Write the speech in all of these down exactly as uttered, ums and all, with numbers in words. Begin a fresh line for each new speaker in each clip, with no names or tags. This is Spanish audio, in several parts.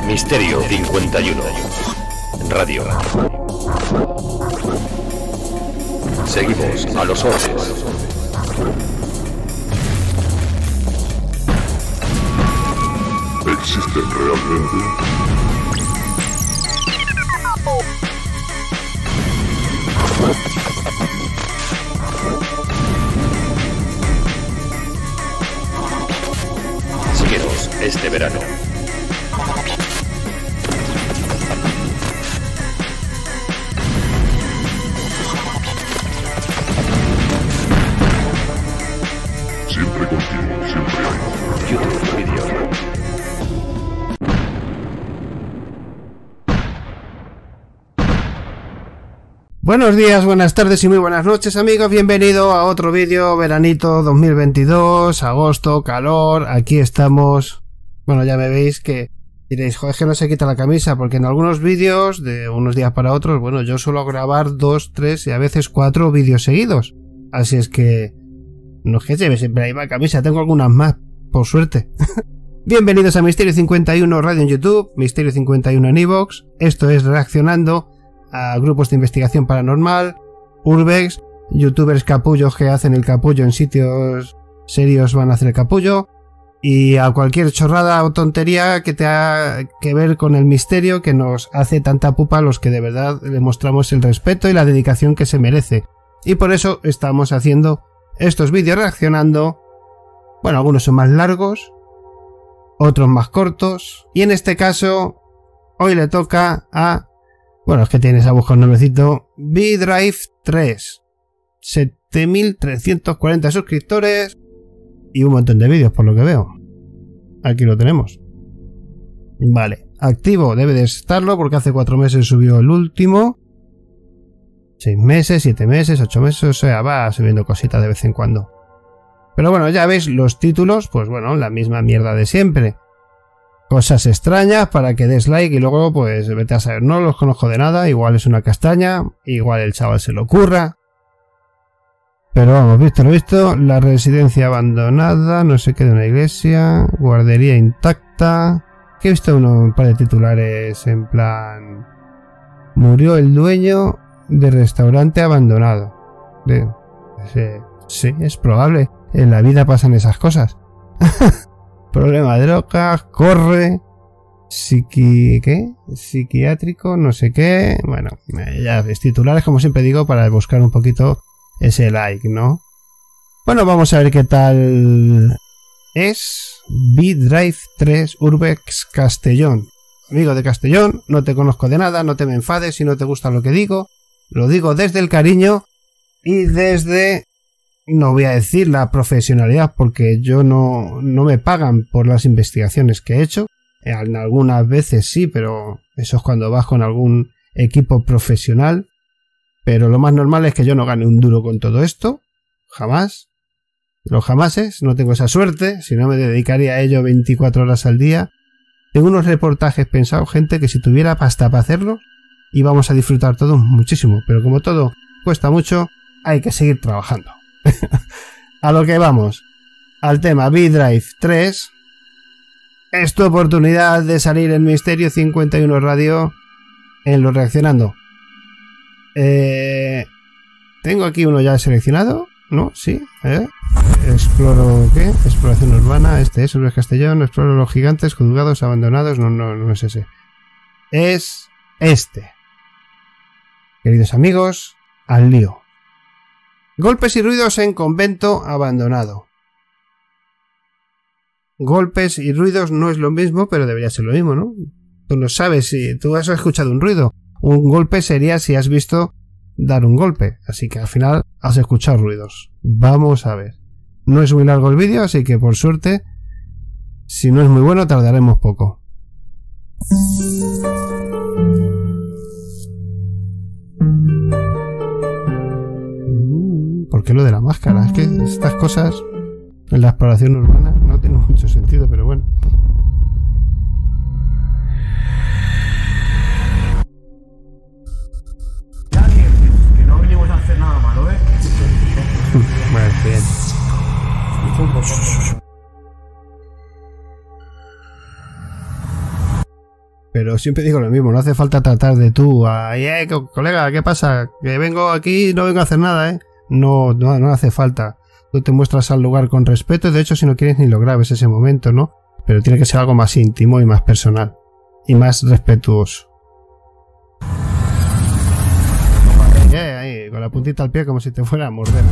Misterio cincuenta y uno. Radio. Seguimos a los orbes.
¿Existen realmente?
Síguenos este verano.
Siempre contigo, siempre hay.
YouTube Video.
Buenos días, buenas tardes y muy buenas noches, amigos. Bienvenido a otro vídeo, veranito dos mil veintidós, agosto, calor. Aquí estamos. Bueno, ya me veis que diréis, joder, es que no se quita la camisa, porque en algunos vídeos, de unos días para otros, bueno, yo suelo grabar dos, tres y a veces cuatro vídeos seguidos. Así es que no es que lleve siempre la misma camisa, tengo algunas más, por suerte. Bienvenidos a Misterio cincuenta y uno Radio en YouTube, Misterio cincuenta y uno en iVoox. Esto es reaccionando a grupos de investigación paranormal, urbex, youtubers capullos que hacen el capullo en sitios serios van a hacer el capullo, y a cualquier chorrada o tontería que tenga que ver con el misterio que nos hace tanta pupa a los que de verdad le mostramos el respeto y la dedicación que se merece. Y por eso estamos haciendo estos vídeos reaccionando. Bueno, algunos son más largos, otros más cortos, y en este caso hoy le toca a... Bueno, es que tienes a buscar un nombrecito. V-Drive tres. siete mil trescientos cuarenta suscriptores. Y un montón de vídeos, por lo que veo. Aquí lo tenemos. Vale. Activo debe de estarlo porque hace cuatro meses subió el último. seis meses, siete meses, ocho meses. O sea, va subiendo cositas de vez en cuando. Pero bueno, ya veis los títulos. Pues bueno, la misma mierda de siempre. Cosas extrañas para que des like y luego pues vete a saber, no los conozco de nada, igual es una castaña, igual el chaval se lo ocurra. Pero vamos, visto lo visto, la residencia abandonada, no sé qué de una iglesia, guardería intacta, que he visto uno, un par de titulares en plan... Murió el dueño de restaurante abandonado. De, sí, sí, es probable, en la vida pasan esas cosas. Problema de drogas, corre, psiqui... ¿qué? Psiquiátrico, no sé qué... Bueno, ya ves, titulares como siempre digo para buscar un poquito ese like, ¿no? Bueno, vamos a ver qué tal es V-Drive tres Urbex Castellón. Amigo de Castellón, no te conozco de nada, no te me enfades si no te gusta lo que digo. Lo digo desde el cariño y desde... No voy a decir la profesionalidad porque yo no, no me pagan por las investigaciones que he hecho. En algunas veces sí, pero eso es cuando vas con algún equipo profesional. Pero lo más normal es que yo no gane un duro con todo esto. Jamás. Los jamases. No tengo esa suerte. Si no me dedicaría a ello veinticuatro horas al día. Tengo unos reportajes pensados, gente, que si tuviera pasta para hacerlo íbamos a disfrutar todo muchísimo. Pero como todo cuesta mucho, hay que seguir trabajando. A lo que vamos, al tema V-Drive tres. Es tu oportunidad de salir en Misterio cincuenta y uno Radio en lo reaccionando. Eh, tengo aquí uno ya seleccionado, ¿no? Sí, ¿eh? Exploro, ¿qué? Exploración urbana, este es Urbex Castellón, exploro los gigantes juzgados abandonados, no, no, no es ese. Es este. Queridos amigos, al lío. Golpes y ruidos en convento abandonado. Golpes y ruidos no es lo mismo, pero debería ser lo mismo, ¿no? Tú no sabes si tú has escuchado un ruido. Un golpe sería si has visto dar un golpe. Así que al final has escuchado ruidos. Vamos a ver. No es muy largo el vídeo, así que por suerte, si no es muy bueno, tardaremos poco. ¿Por qué lo de la máscara? Es que estas cosas en la exploración urbana no tienen mucho sentido, pero bueno.
Que no venimos a hacer nada malo, ¿eh?
Bueno, bien. Pero siempre digo lo mismo, no hace falta tratar de tú a, eh, colega, ¿qué pasa? Que vengo aquí, no vengo a hacer nada, ¿eh? No, no, no hace falta. Tú te muestras al lugar con respeto, de hecho si no quieres ni lo grabes ese momento, ¿no? Pero tiene que ser algo más íntimo y más personal. Y más respetuoso. Eh, ahí, con la puntita al pie como si te fuera a morder.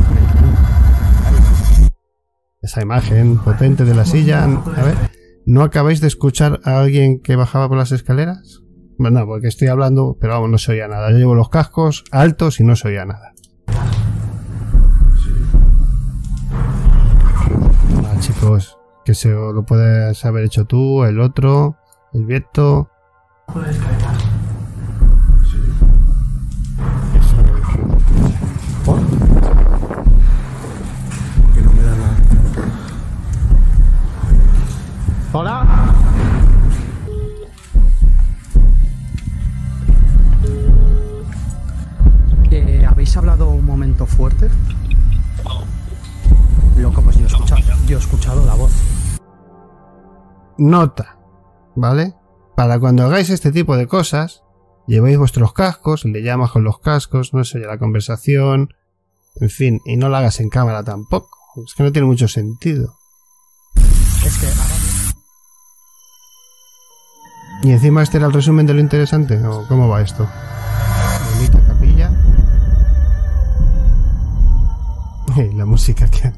Esa imagen potente de la silla. A ver, ¿no acabáis de escuchar a alguien que bajaba por las escaleras? Bueno, porque estoy hablando, pero vamos, no se oía nada. Yo llevo los cascos altos y no se oía nada. Ah, chicos, que se lo puedes haber hecho tú, el otro, el Vieto.
Puedes caer.
¿Por?
Que no me da nada. ¡Hola!
Eh, ¿Habéis hablado un momento fuerte? Loco, pues yo he escuchado, yo he escuchado la voz.
Nota, ¿vale? Para cuando hagáis este tipo de cosas, llevéis vuestros cascos, le llamas con los cascos, no se oye la conversación, en fin, y no la hagas en cámara tampoco. Es que no tiene mucho sentido.
Es que ahora...
Y encima este era el resumen de lo interesante, ¿o cómo va esto? Bonita capilla. Y la música que...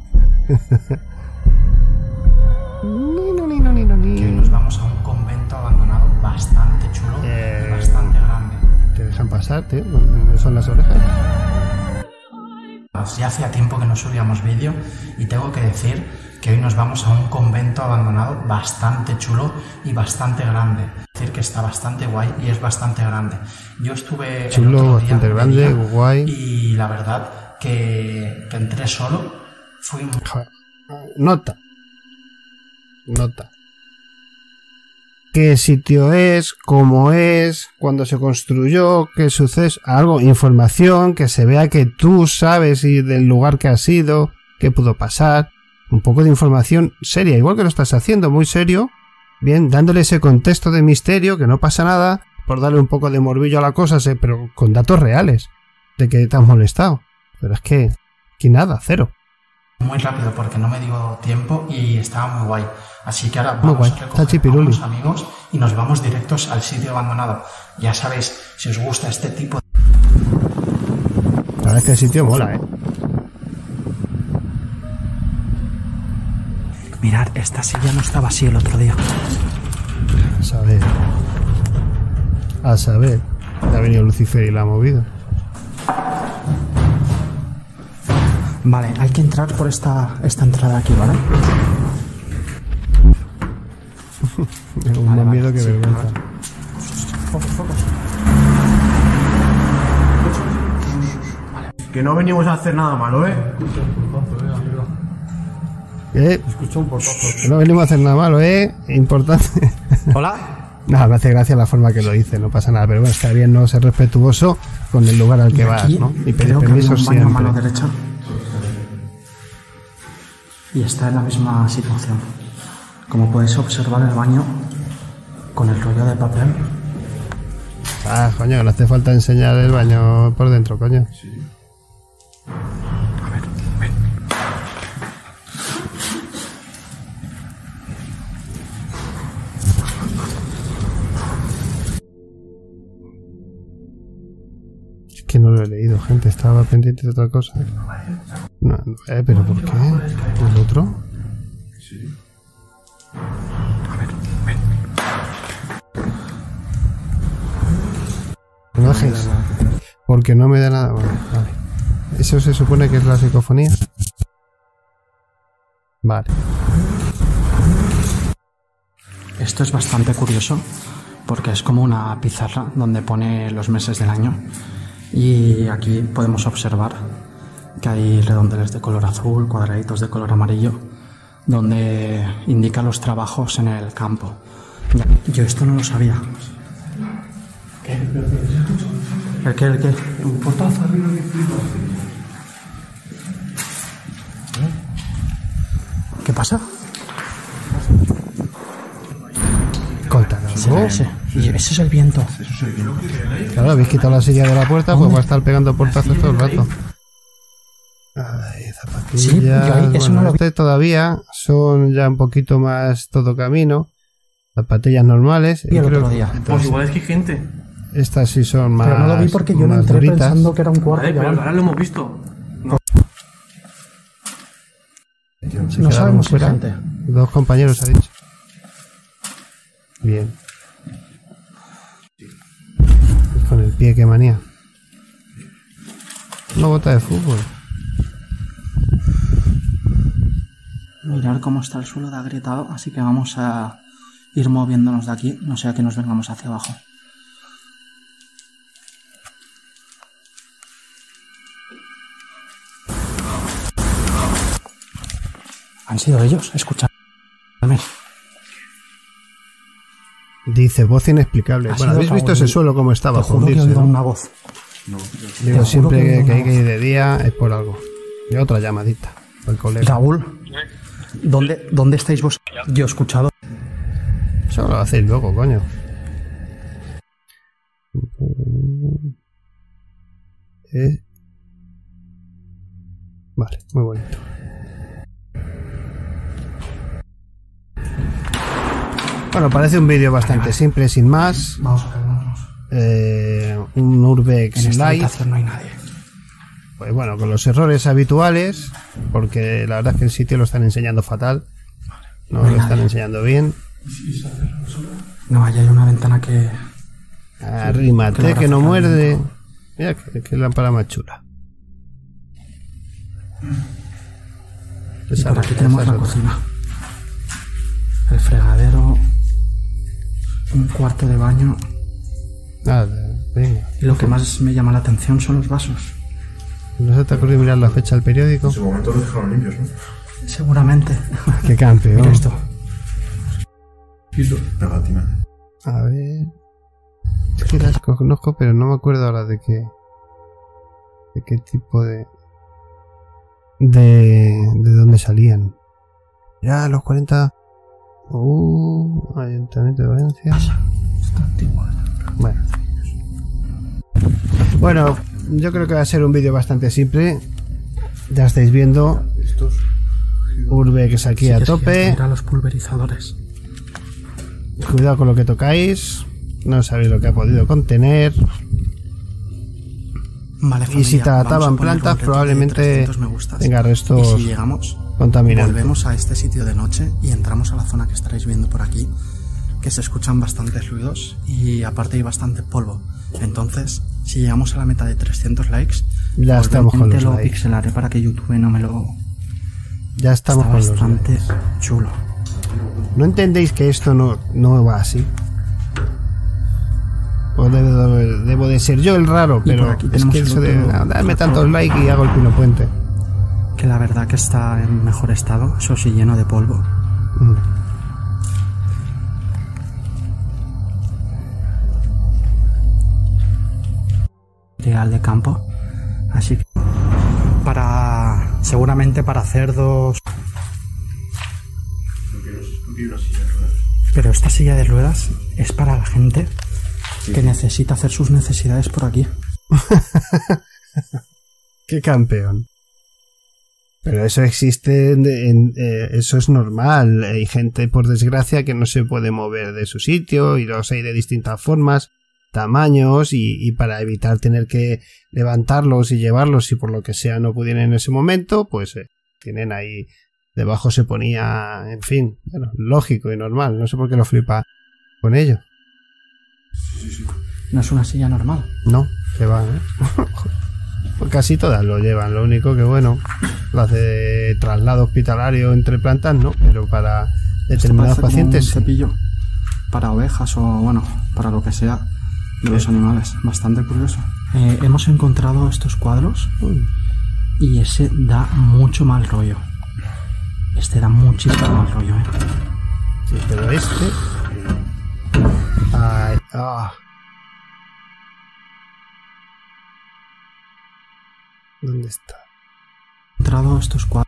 que nos vamos a un convento abandonado bastante chulo
Eh,
y bastante grande.
¿Te dejan pasar, tío? ¿No son las orejas?
Ya hacía tiempo que no subíamos vídeo y tengo que decir que hoy nos vamos a un convento abandonado bastante chulo y bastante grande. Es decir, que está bastante guay y es bastante grande. Yo estuve el
Chulo,
otro día
bastante
en
grande,
Medellín
guay.
y la verdad que, que entré solo. Fui muy...
Joder. Nota. Nota. ¿Qué sitio es? ¿Cómo es? ¿Cuándo se construyó? ¿Qué sucede? Algo, información, que se vea que tú sabes y del lugar que has ido, qué pudo pasar. Un poco de información seria, igual que lo estás haciendo, muy serio. Bien, dándole ese contexto de misterio, que no pasa nada, por darle un poco de morbillo a la cosa, pero con datos reales, de que te has molestado. Pero es que, aquí nada, cero.
muy rápido porque no me dio tiempo y estaba muy guay. Así que ahora
Muy
vamos
guay.
a
Está
recoger a
chipiruli.
unos amigos y nos vamos directos al sitio abandonado. Ya sabéis, si os gusta este tipo de...
La verdad es que el sitio mola, ¿eh?
Mirad, esta silla no estaba así el otro día.
A saber. A saber. Ha venido Lucifer y la ha movido.
Vale, hay que entrar por esta, esta entrada aquí, ¿vale?
Tengo
Vale,
más
vale,
miedo que
sí,
vergüenza.
vale. Focus, focus.
Que no venimos a hacer nada malo, ¿eh?
¿Eh?
Escucho un portazo.
Que no venimos a hacer nada malo, ¿eh? Importante.
Hola.
Nada, me hace gracia la forma que lo dice, no pasa nada. Pero bueno, está bien no ser respetuoso con el lugar al que
Y
vas,
aquí
¿no? Y pedir
creo que había
permiso
un baño a mano
siempre.
derecha. Y está en la misma situación. Como podéis observar, el baño con el rollo de papel.
Ah, coño, no hace falta enseñar el baño por dentro, coño.
A ver, ven.
Es que no lo he leído, gente. Estaba pendiente de otra cosa. No, no, eh, pero ¿por qué? ¿El otro?
A ver, ven.
No dejes. Porque no me da nada. Vale, vale. ¿Eso se supone que es la psicofonía? Vale.
Esto es bastante curioso porque es como una pizarra donde pone los meses del año. Y aquí podemos observar que hay redondeles de color azul, cuadraditos de color amarillo, donde indica los trabajos en el campo. Ya, yo esto no lo sabía. ¿Qué? ¿El qué? ¿El qué?
Un portazo arriba que flipas.
¿Qué pasa?
Contanos.
Será ese. Y ese es el viento.
Claro, habéis quitado la silla de la puerta, pues va a estar pegando portazos todo el rato. Ay, zapatillas.
Sí, yo ahí, eso
bueno,
no lo vi.
este todavía son ya un poquito más todo camino. Zapatillas normales.
Y el
Creo
otro
que-
día.
Pues
entonces,
igual es que hay gente.
estas sí son más.
Pero no lo vi porque yo no
más
entré
duritas.
pensando que era un cuarto.
Vale,
de
pero
van.
ahora lo hemos visto.
Se
No
quedaron
sabemos si
fuera.
gente.
Dos compañeros ha dicho. Bien. Con el pie, qué manía. Una bota de fútbol.
Mirar cómo está el suelo de agrietado, así que vamos a ir moviéndonos de aquí, no sea que nos vengamos hacia abajo. ¿Han sido ellos? Escuchadme.
Dice voz inexplicable.
Ha
Bueno,
sido
¿habéis visto
Paul.
ese suelo cómo estaba?
Te juro que he
Fundirse,
oído
¿no?
una voz.
Digo
juro
siempre
que he
que,
oído
que hay
una
que ir de día es por algo. Y otra llamadita. El colega.
Raúl, ¿dónde, ¿dónde estáis vos? Yo he escuchado.
Eso lo hacéis luego, coño. Eh. Vale, muy bonito. Bueno, parece un vídeo bastante simple, sin más.
Vamos a calmarnos.
Eh, un Urbex
En esta
Lite.
habitación no hay nadie.
Pues bueno, con los errores habituales, porque la verdad es que el sitio lo están enseñando fatal. No
No hay
lo están
nadie.
enseñando bien.
No, allá hay una ventana que...
Arrímate,
Que la
que no
grafica
muerde.
bien.
Mira qué, qué lámpara más chula.
Y
Esa
por
no,
aquí tenemos
esa
la
es otra.
cocina. El fregadero. Un cuarto de baño.
Nada, venga.
Y lo que más me llama la atención son los vasos.
¿No se te ocurrió mirar la fecha del periódico?
En su momento los dejaron limpios, ¿no?
Seguramente.
Qué campeón.
Mira esto.
Pegatina.
A ver. Sí las conozco, pero no me acuerdo ahora de qué. De qué tipo de. De. De dónde salían. Ya, los cuarenta. Uh, Ayuntamiento de Valencia.
Está antiguo.
Bueno. Bueno, yo creo que va a ser un vídeo bastante simple. Ya estáis viendo.
Estos.
Urbex aquí
Sí
a
que sí,
tope.
mira los pulverizadores.
Cuidado con lo que tocáis. No sabéis lo que ha podido contener.
Vale,
Y
familia,
si trataban
vamos a poner un
plantas,
reto de
probablemente
trescientos me gustas.
tenga restos
Y si llegamos,
contaminantes.
volvemos a este sitio de noche y entramos a la zona que estaréis viendo por aquí, que se escuchan bastantes ruidos y aparte hay bastante polvo. Entonces, si llegamos a la meta de trescientos likes,
Ya estamos con los
lo
likes.
pixelaré para que YouTube no me lo...
Ya estamos
Está
con los
bastante
likes.
chulo.
¿No entendéis que esto no, no va así? O debo, debo de ser yo el raro,
Y
pero
por aquí
es
tenemos
que
el
eso de
otro-
ah, dame tantos likes y hago el pino puente.
Que la verdad que está en mejor estado, eso sí, lleno de polvo.
Mm.
Ideal de campo. Así que para seguramente para cerdos. Pero esta silla de ruedas es para la gente que necesita hacer sus necesidades por aquí.
Qué campeón. Pero eso existe, en, en- eh, eso es normal. Hay gente, por desgracia, que no se puede mover de su sitio y los hay de distintas formas, tamaños y, y para evitar tener que levantarlos y llevarlos si por lo que sea no pudieran en ese momento, pues eh, tienen ahí, debajo se ponía, en fin, bueno, lógico y normal. No sé por qué lo flipa con ello.
No es una silla normal.
No, que van, ¿eh? Pues casi todas lo llevan, lo único que bueno, las de traslado hospitalario entre plantas no, pero para determinados
Esto parece como
pacientes
un
sí.
cepillo para ovejas o bueno, para lo que sea de los animales. Bastante curioso. Eh, hemos encontrado estos cuadros
Uy,
y ese da mucho mal rollo. Este da muchísimo mal rollo, ¿eh?
sí, pero este... Ay, ah. ¿Dónde está?
He encontrado estos cuadros.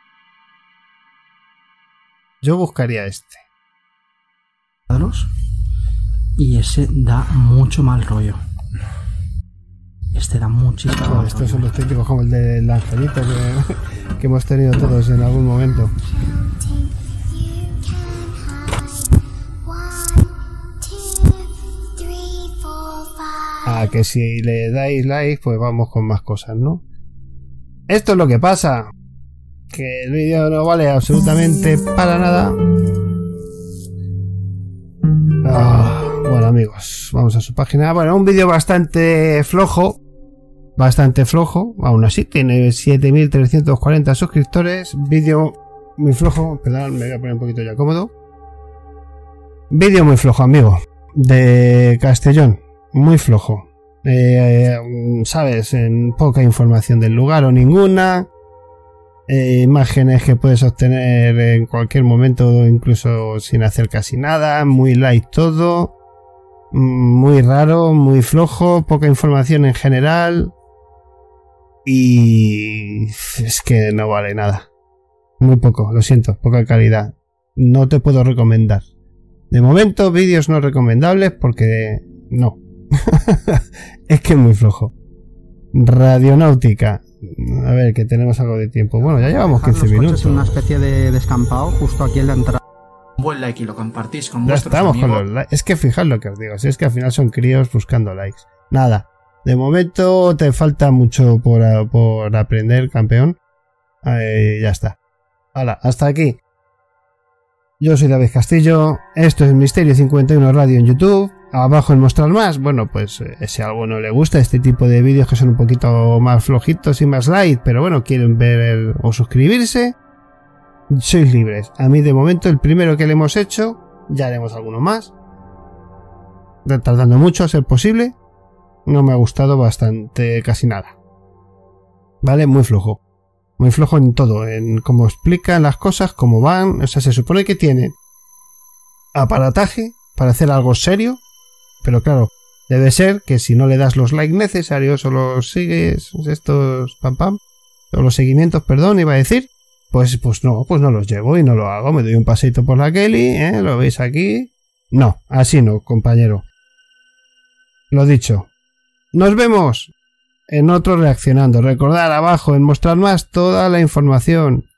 Yo buscaría este.
cuadros y ese da mucho mal rollo. Este da muchísimo
Bueno,
mal
estos
rollo.
son los típicos como el del angelito que, que hemos tenido todos en algún momento. Ah, que si le dais like, pues vamos con más cosas, ¿no? Esto es lo que pasa. Que el vídeo no vale absolutamente para nada. Ah, bueno, amigos, vamos a su página. Bueno, un vídeo bastante flojo. Bastante flojo. Aún así, tiene siete mil trescientos cuarenta suscriptores. Vídeo muy flojo. Perdón, me voy a poner un poquito ya cómodo. Vídeo muy flojo, amigo. De Castellón. Muy flojo. Eh, Sabes, en poca información del lugar o ninguna. Eh, imágenes que puedes obtener en cualquier momento, incluso sin hacer casi nada. Muy light todo. Muy raro, muy flojo. Poca información en general. Y es que no vale nada. Muy poco, lo siento, poca calidad. No te puedo recomendar. De momento, vídeos no recomendables porque no. Es que es muy flojo. Radionáutica. A ver, que tenemos algo de tiempo. Bueno, ya llevamos
Dejar
quince
los
minutos.
coches en una especie de descampado justo aquí en la entrada. Un buen like y lo compartís con
Ya
vuestros
estamos con
amigos.
los likes. Es que fijad lo que os digo. Si es que al final son críos buscando likes. Nada. De momento te falta mucho por, por aprender, campeón. Eh, ya está. Hala, hasta aquí. Yo soy David Castillo. Esto es Misterio cincuenta y uno Radio en YouTube. Abajo en mostrar más. Bueno, pues eh, si a alguno le gusta este tipo de vídeos que son un poquito más flojitos y más light, pero bueno, quieren ver el, o suscribirse, sois libres. A mí de momento el primero que le hemos hecho, ya haremos alguno más. Tardando mucho a ser posible. No me ha gustado bastante, casi nada. Vale, muy flojo. Muy flojo en todo, en cómo explican las cosas, cómo van. O sea, se supone que tiene aparataje para hacer algo serio. Pero claro, debe ser que si no le das los likes necesarios o los sigues, estos pam pam, o los seguimientos, perdón, iba a decir, pues, pues no, pues no los llevo y no lo hago. Me doy un paseito por la Kelly, ¿eh? Lo veis aquí. No, así no, compañero. Lo dicho. Nos vemos en otro reaccionando. Recordad abajo en mostrar más toda la información.